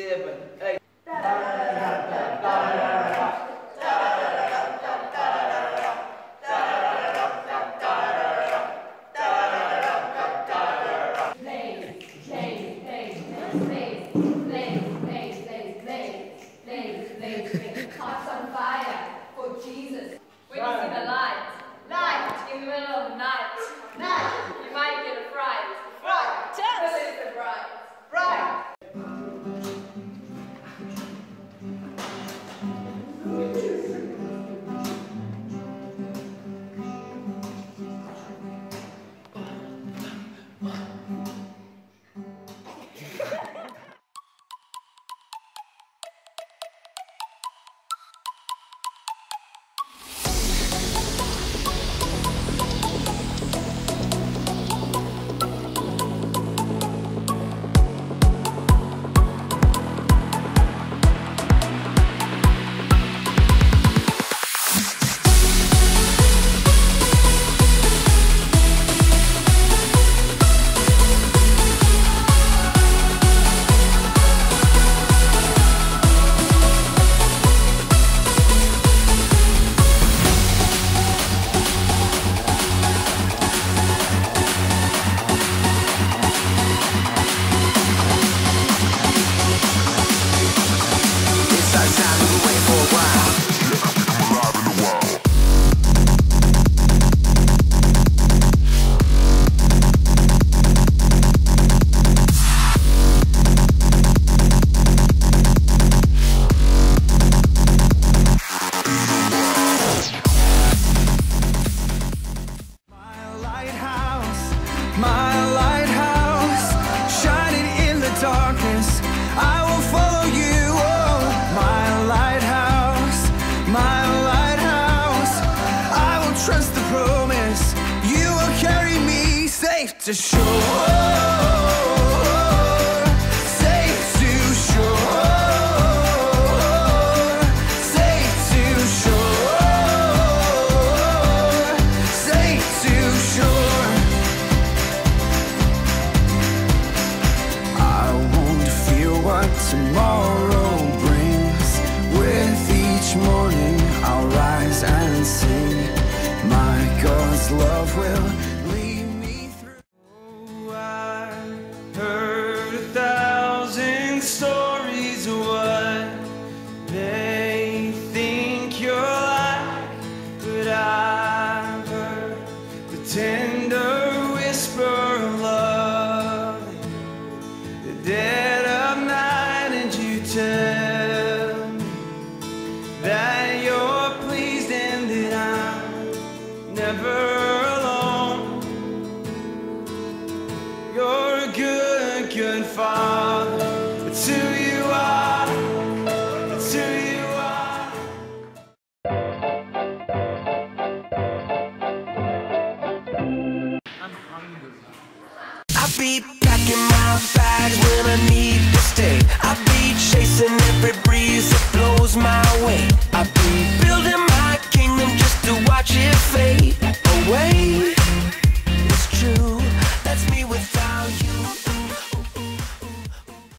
7, 8. Hearts on fire for Jesus. When you see the light in the middle of the night, you might get a fright. Because it's bright. My lighthouse, shining in the darkness, I will follow you. Oh, my lighthouse, I will trust the promise. You will carry me safe to shore. Tomorrow brings. With each morning I'll rise and sing. My God's love will lead me through. Oh, I heard 1,000 stories of what they think you're like, but I've heard the tender whisper of love, the dead of night. Tell me that you're pleased and that I'm never